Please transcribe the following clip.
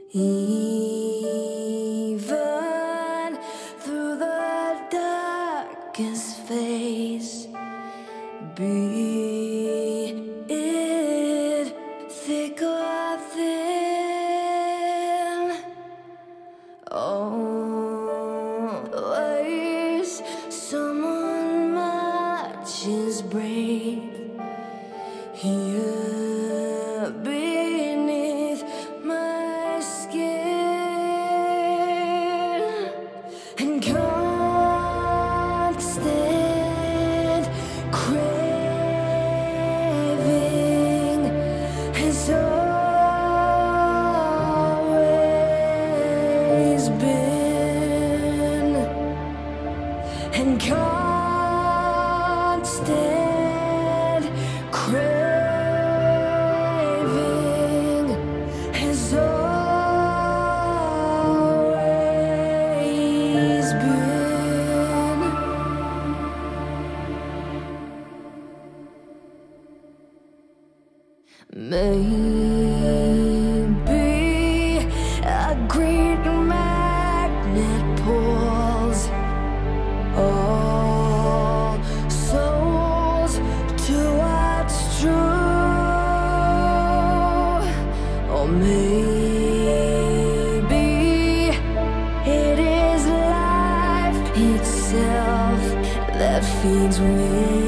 Even through the darkest phase, be it thick or thin, always someone much is brave here beneath my skin, and constant craving has always been, and constant craving has always been. Maybe a great magnet pulls all souls to what's true, or maybe it is life itself that feeds within.